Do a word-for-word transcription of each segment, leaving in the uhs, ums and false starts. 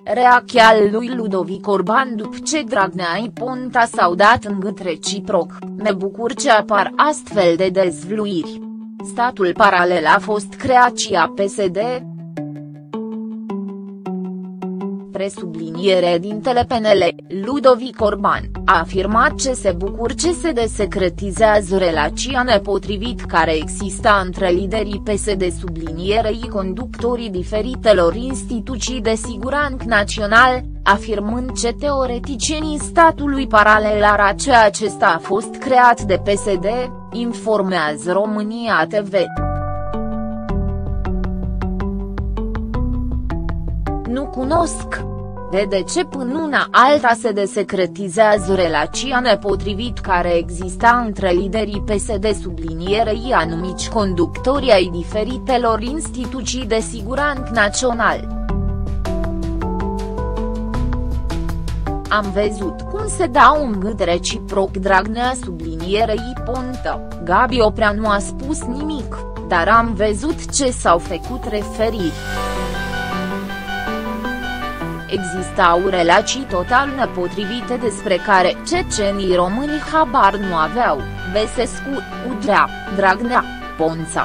Reacția lui Ludovic Orban după ce Dragnea și Ponta s-au dat în gât reciproc, ne bucur ce apar astfel de dezvăluiri. Statul paralel a fost creat și a P S D. Presubliniere dintele P N L, Ludovic Orban, a afirmat ce se bucur ce se desecretizează relația nepotrivit care exista între liderii P S D sublinierei conductorii diferitelor instituții de siguranță național, afirmând ce teoreticienii statului paralel arată ce acesta a fost creat de P S D, informează România T V. Nu cunosc. De ce până una alta se desecretizează relația nepotrivit care exista între liderii P S D sublinierei anumiți conductori ai diferitelor instituții de siguranță național. Am văzut cum se dau un gât reciproc Dragnea sublinierei Ponta, Gabi Oprea nu a spus nimic, dar am văzut ce s-au făcut referiri. Existau relații total nepotrivite despre care cecenii români habar nu aveau, Băsescu, Udrea, Dragnea, Ponta.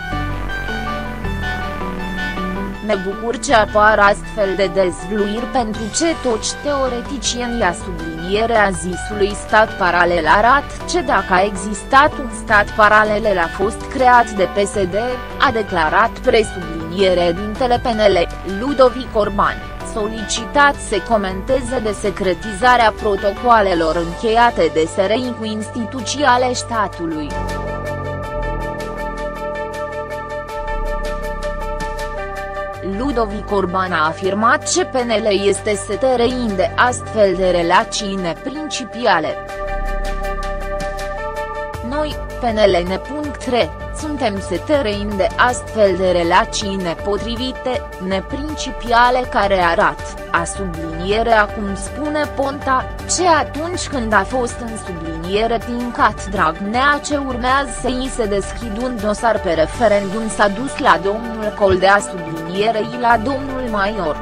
Ne bucur ce apar astfel de dezvăluiri pentru ce toți teoreticienii a sublinierea zisului stat paralel arată ce dacă a existat un stat paralel el a fost creat de P S D, a declarat presubliniere dintele P N L, Ludovic Orban, solicitat să comenteze desecretizarea protocoalelor încheiate de S R I cu instituții ale statului. Ludovic Orban a afirmat că P N L este străin de astfel de relații neprincipiale. Noi, P N L N.re, suntem străini de astfel de relații nepotrivite, neprincipiale care arată, a sublinierea cum spune Ponta, ce atunci când a fost în subliniere tincat Dragnea ce urmează să îi se deschid un dosar pe referendum s-a dus la domnul Coldea sublinierei la domnul Maior.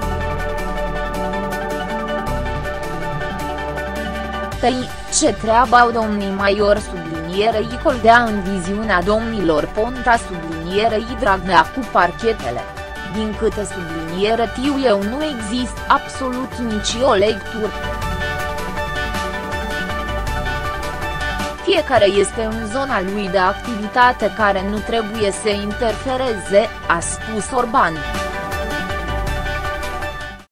Tăi, ce treabă au domnii Maior sublinierei Coldea în viziunea domnilor Ponta sublinierei Dragnea cu parchetele? Din câte subliniere tiu eu nu există absolut nici o lectură. Fiecare este în zona lui de activitate care nu trebuie să interfereze, a spus Orban.